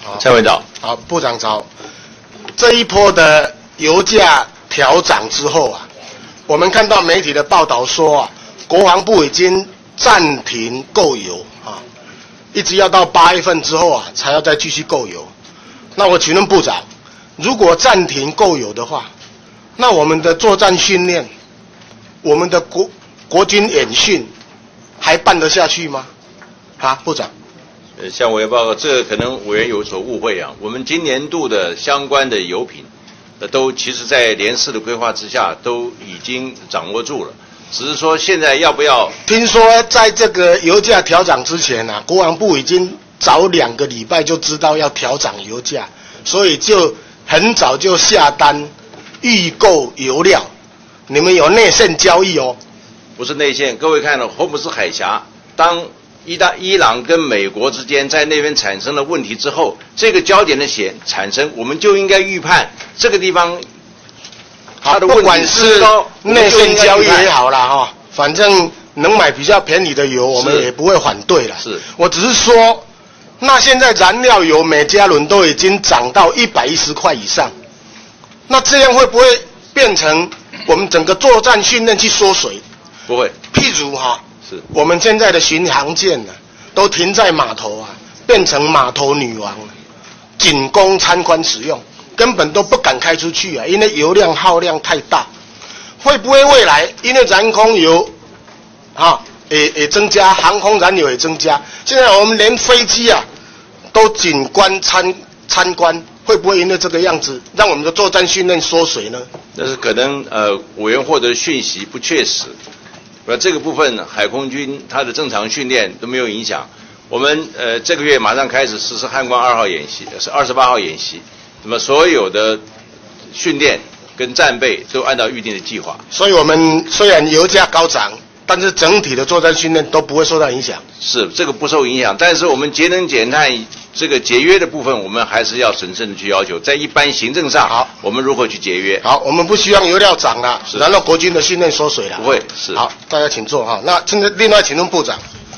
蔡委员长。 好，部长早。这一波的油价调涨之后啊，我们看到媒体的报道说啊，国防部已经暂停购油啊，一直要到8月份之后啊，才要再继续购油。那我请问部长，如果暂停购油的话，那我们的作战训练，我们的国军演训还办得下去吗？啊，部长。 向委员报告，这个可能委员有所误会啊。我们今年度的相关的油品，都其实在联4的规划之下都已经掌握住了，只是说现在要不要？ 听说在这个油价调涨之前啊，国防部已经早2个礼拜就知道要调涨油价，所以就很早就下单预购油料。你们有内线交易哦？ 不是内线，各位看了霍姆斯海峡，当伊朗跟美国之间在那边产生了问题之后，这个焦点的产生，我们就应该预判这个地方它的问题是高， 内线交易也好啦哈，反正能买比较便宜的油，我们也不会反对啦。 是， 我只是说，那现在燃料油每加仑都已经涨到110块以上，那这样会不会变成我们整个作战训练去缩水？ 不会， 譬如哈。 是我们现在的巡航舰呢，都停在码头啊，变成码头女王了，仅供参观使用，根本都不敢开出去啊，因为油量耗量太大。会不会未来因为燃空油也增加，航空燃油也增加，现在我们连飞机啊都仅观参观，会不会因为这个样子让我们的作战训练缩水呢？ 但是可能委员获得讯息不确实。这个部分海空军它的正常训练都没有影响。我们这个月马上开始实施汉光2号演习，是28号演习。那么所有的训练跟战备都按照预定的计划。 所以我们虽然油价高涨，但是整体的作战训练都不会受到影响。 是，这个不受影响。但是我们节能减碳这个节约的部分，我们还是要审慎的去要求，在一般行政上，好，我们如何去节约？ 好，我们不希望油料涨了，然后国军的训练缩水了。 不会，是。 好，大家请坐哈。那现在另外请问部长，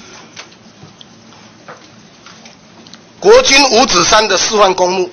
国军五指山的示范公墓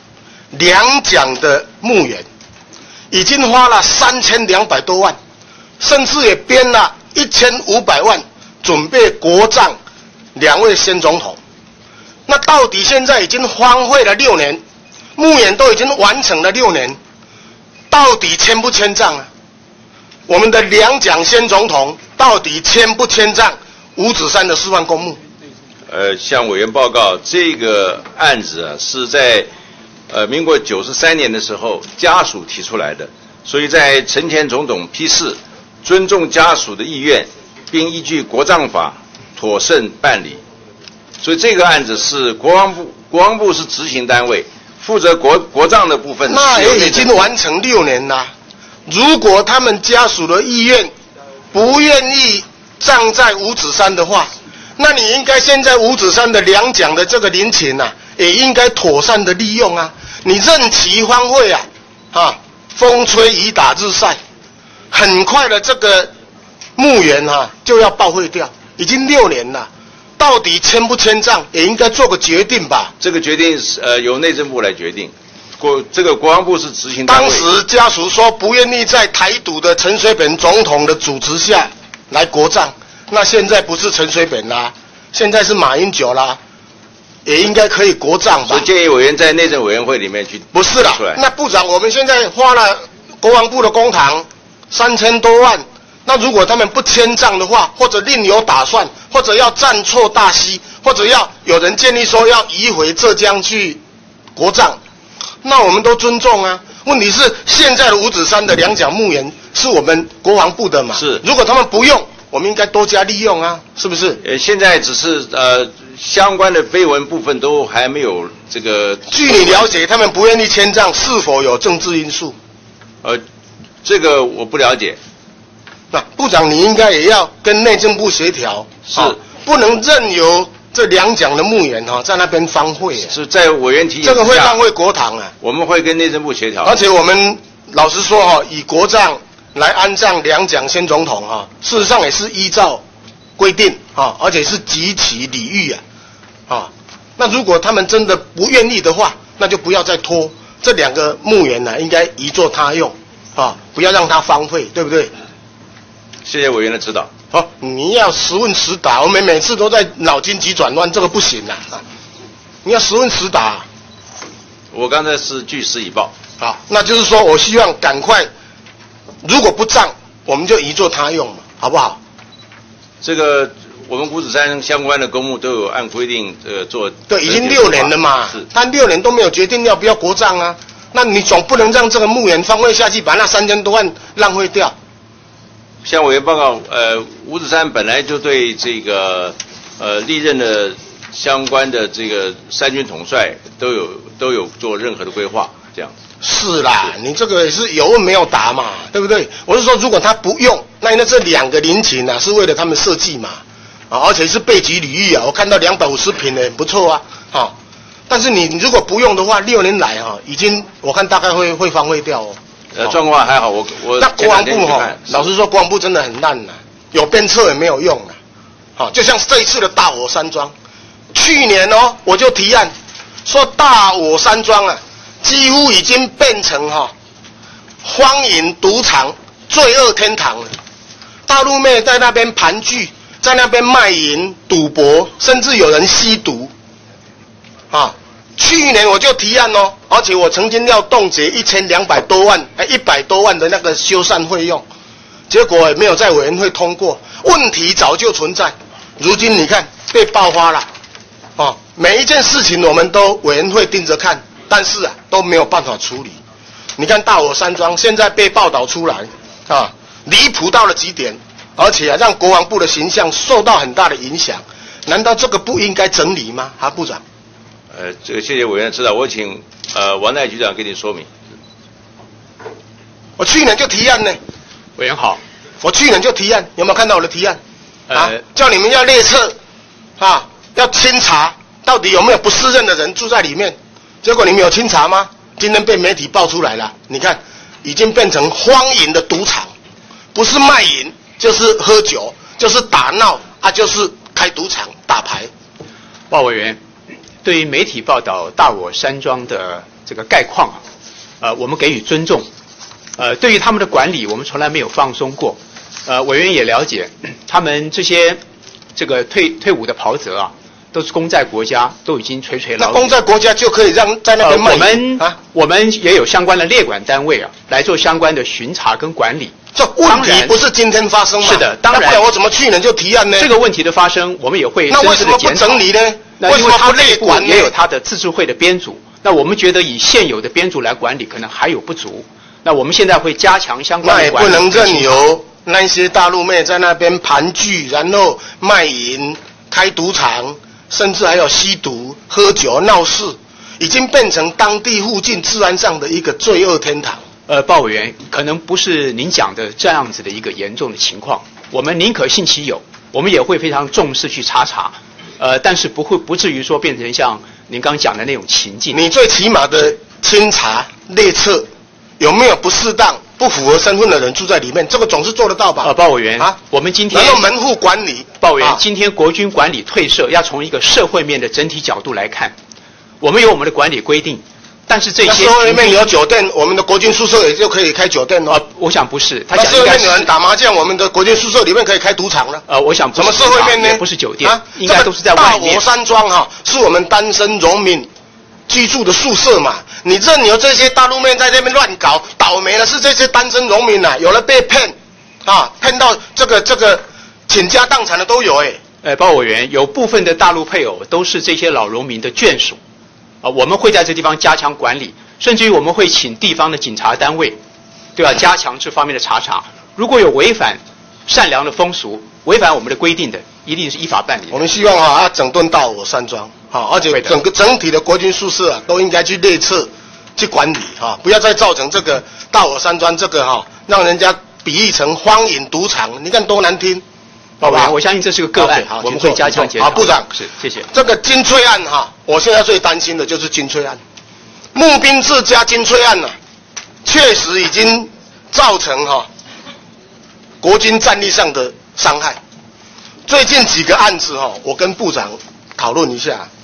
2蒋的墓园，已经花了3200多万，甚至也编了1500万，准备国葬2位先总统。那到底现在已经荒废了6年，墓园都已经完成了6年，到底迁不迁葬啊？我们的2蒋先总统到底迁不迁葬五指山的示范公墓？ 向委员报告，这个案子啊是在民国93年的时候家属提出来的，所以在陈前总统批示，尊重家属的意愿，并依据国葬法妥善办理。所以这个案子是国防部是执行单位，负责国葬的部分。 那也已经完成6年了。如果他们家属的意愿不愿意葬在五指山的话，那你应该现在五指山的2蒋的这个陵寝啊，也应该妥善的利用啊。你任其荒废啊，风吹雨打日晒，很快的这个墓园就要报废掉，已经6年了。到底迁不迁葬也应该做个决定吧。 这个决定是由内政部来决定，这个国防部是执行单位。 当时家属说不愿意在台独的陈水扁总统的主持下来国葬，那现在不是陈水扁啦，现在是马英九啦，也应该可以国葬吧。 所以建议委员在内政委员会里面去。 不是啦，那部长，我们现在花了国防部的公帑3000多万。那如果他们不迁葬的话，或者另有打算，或者要暂错大溪，或者要有人建议说要移回浙江去国葬，那我们都尊重啊。问题是现在的五指山的2蒋墓园是我们国防部的嘛？ 是。 如果他们不用，我们应该多加利用啊，是不是？ 现在只是相关的绯闻部分都还没有这个。 据你了解，他们不愿意迁葬，是否有政治因素？ 这个我不了解。 那部长，你应该也要跟内政部协调， 是， 不能任由这2蒋的墓园在那边荒废。 是在委员提醒之下， 这个会浪费国帑啊。 我们会跟内政部协调。 而且我们老实说以国葬来安葬2蒋先总统事实上也是依照规定而且是极其礼遇那如果他们真的不愿意的话，那就不要再拖这2个墓园呢，应该移作他用啊，不要让它荒废，对不对？ 谢谢委员的指导。 好，你要实问实答，我们每次都在脑筋急转弯，这个不行啊！你要实问实答。 我刚才是据实以报。 好，那就是说我希望赶快，如果不涨，我们就移作他用嘛，好不好？ 这个我们五指山相关的公墓都有按规定做。 对，已经6年了嘛， 是， 但6年都没有决定要不要国葬啊，那你总不能让这个墓园荒废下去，把那3000多万浪费掉。 向委员报告，五指山本来就对这个历任的相关的这个三军统帅都有做任何的规划，这样。 是啦，你这个也是有问没有答嘛，对不对？我是说，如果他不用，那这2个陵寝啊，是为了他们设计嘛，啊，而且是备级礼遇啊，我看到250坪的很不错啊，啊，但是你如果不用的话，6年来啊，已经我看大概会荒废掉哦。 状况还好，我那国防部哈，老实说，国防部真的很烂呐，有鞭策也没有用啊，好，就像这一次的大我山庄，去年哦，我就提案说大我山庄啊。几乎已经变成荒淫赌场、罪恶天堂了。大陆妹在那边盘踞，在那边卖淫、赌博，甚至有人吸毒。去年我就提案哦，而且我曾经要冻结1200多万，100多万的那个修缮费用，结果也没有在委员会通过。问题早就存在，如今你看被爆发了。每一件事情我们都委员会盯着看。但是都没有办法处理。你看大我山庄现在被报道出来离谱到了极点，而且让国防部的形象受到很大的影响。难道这个不应该整理吗？部长？ 这个谢谢委员指导，我请王代局长给你说明。 我去年就提案呢。 委员好， 我去年就提案，有没有看到我的提案？叫你们要列册要清查到底有没有不适任的人住在里面。结果你们有清查吗？今天被媒体爆出来了，你看，已经变成荒淫的赌场，不是卖淫，就是喝酒，就是打闹就是开赌场打牌。 鲍委员，对于媒体报道大我山庄的这个概况我们给予尊重。对于他们的管理，我们从来没有放松过。委员也了解，他们这些这个退伍的袍泽都是功在国家，都已经垂垂老矣。 那功在国家就可以让在那边卖我们也有相关的列管单位来做相关的巡查跟管理。 这问题不是今天发生吗？ 是的，当然。 那不然我怎么去年就提案呢？ 这个问题的发生，我们也会那为什么不整理呢？为什么不列管呢？ 也有他的自治会的编组。那我们觉得以现有的编组来管理，可能还有不足。那我们现在会加强相关的管理。 那也不能任由那些大陆妹在那边盘踞，然后卖淫、开赌场。甚至还有吸毒、喝酒、闹事，已经变成当地附近治安上的一个罪恶天堂。 鲍委员，可能不是您讲的这样子的一个严重的情况，我们宁可信其有，我们也会非常重视去查，但是不至于说变成像您刚讲的那种情境。 你最起码的清查列册有没有不适当、不符合身份的人住在里面，这个总是做得到吧？ 鲍委员我们今天然后门户管理， 鲍委员，今天国军管理退社要从一个社会面的整体角度来看，我们有我们的管理规定，但是这些社会面有酒店，我们的国军宿舍也就可以开酒店我想不是， 他讲社会面有人打麻将，我们的国军宿舍里面可以开赌场了。 我想不是。 什么社会面呢？ 也不是酒店，应该都是在外面。 大我山庄是我们单身农民居住的宿舍嘛，你任由这些大陆妹在这边乱搞，倒霉的是这些单身农民有人被骗骗到这个倾家荡产的都有鲍委员，有部分的大陆配偶都是这些老农民的眷属我们会在这地方加强管理，甚至于我们会请地方的警察单位对吧，加强这方面的查，如果有违反善良的风俗、违反我们的规定的，一定是依法办理。 我们希望要整顿大我山庄而且整体的国军宿舍都应该去列册去管理不要再造成这个大我山庄这个让人家比喻成荒淫赌场，你看多难听，好吧？ 我相信这是个个案，我们会加强检讨。 部长是，谢谢。 这个金翠案我现在最担心的就是金翠案，募兵制加金翠案确实已经造成国军战力上的伤害。最近几个案子我跟部长讨论一下。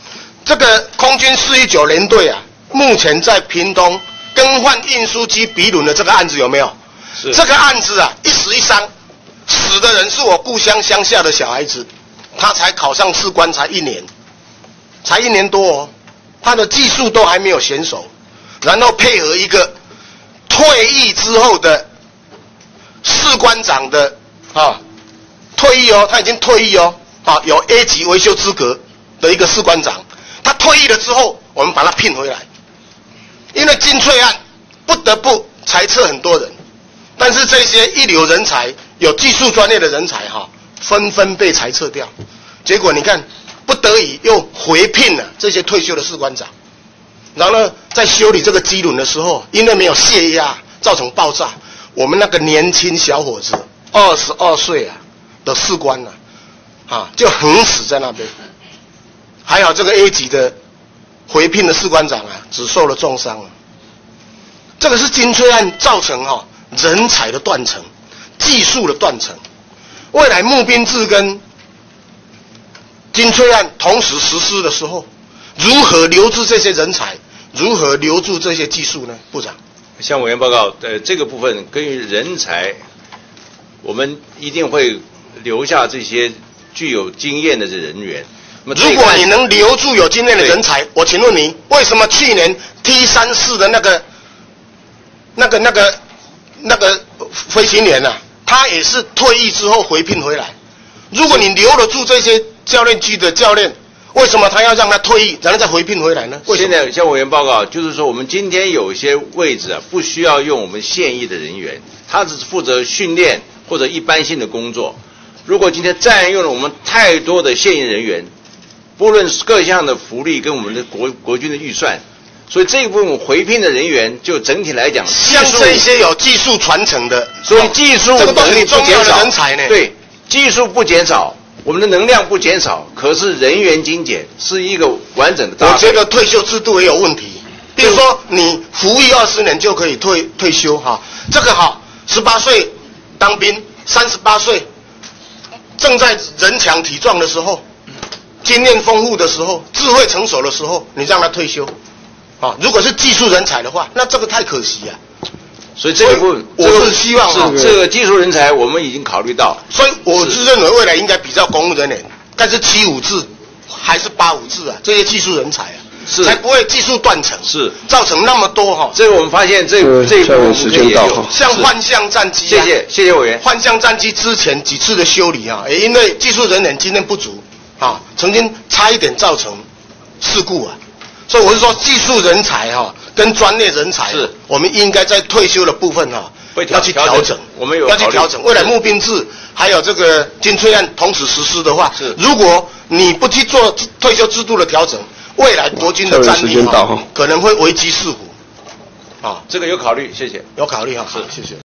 这个空军419联队啊，目前在屏东更换运输机鼻轮的这个案子有没有？ 是这个案子啊，一死一伤，死的人是我故乡乡下的小孩子，他才考上士官才1年，才1年多哦，他的技术都还没有娴熟，然后配合一个退役之后的士官长的退役哦，他已经退役哦，有 A 级维修资格的一个士官长，他退役了之后，我们把他聘回来，因为金翠案不得不裁撤很多人，但是这些一流人才、有技术专业的人才纷纷被裁撤掉，结果你看，不得已又回聘了这些退休的士官长，然后呢，在修理这个机轮的时候，因为没有泄压，造成爆炸，我们那个年轻小伙子22岁的士官就横死在那边，还好这个 A 级的回聘的士官长只受了重伤。这个是金翠案造成人才的断层、技术的断层。未来募兵制跟金翠案同时实施的时候，如何留住这些人才，如何留住这些技术呢？部长， 向委员报告，这个部分关于人才，我们一定会留下这些具有经验的人员。 如果你能留住有经验的人才，我请问你，为什么去年 T34的那个飞行员他也是退役之后回聘回来？如果你留得住这些教练局的教练，为什么他要让他退役，然后再回聘回来呢？ 现在向委员报告，就是说我们今天有一些位置不需要用我们现役的人员，他只是负责训练或者一般性的工作。如果今天占用了我们太多的现役人员，不论是各项的福利跟我们的国军的预算，所以这一部分回聘的人员就整体来讲， 像这些有技术传承的， 所以技术这个都很重要的人才呢。 对，技术不减少，我们的能量不减少，可是人员精简是一个完整的搭配。 我觉得退休制度也有问题，比如说你服役20年就可以退休这个18岁当兵，38岁正在人强体壮的时候，经验丰富的时候，智慧成熟的时候，你让他退休如果是技术人才的话，那这个太可惜所以这个部分， 我是希望这个技术人才我们已经考虑到， 所以我是认为未来应该比较公务人员，但是75制还是85制这些技术人才才不会技术断层， 是造成那么多这个我们发现这一部分时间到像幻象战机谢谢委员。 幻象战机之前几次的修理也因为技术人员经验不足曾经差一点造成事故所以我是说技术人才跟专业人才我们应该在退休的部分要去调整， 我们要去调整。未来募兵制还有这个金翠案同时实施的话，如果你不去做退休制度的调整，未来国军的战力可能会危机四伏这个有考虑，谢谢。 有考虑谢谢。